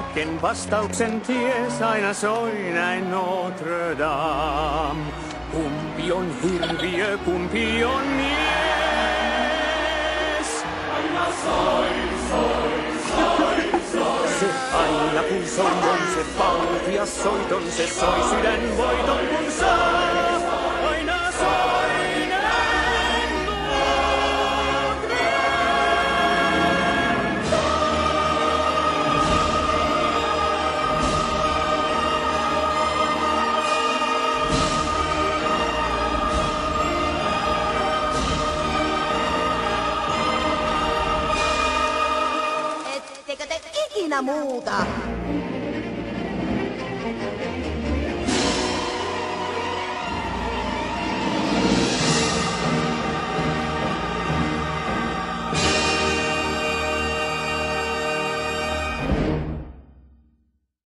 ken vastauksen ties, aina soi näin Notre Dame. Kumpi on hirviö, kumpi on mies? Aina soi, soi, soi, soi. Se aina kun soiton, se valtias soiton, se soi sydän voiton kun saa. Aina soi näin Notre Ettekö te ikinä muuta?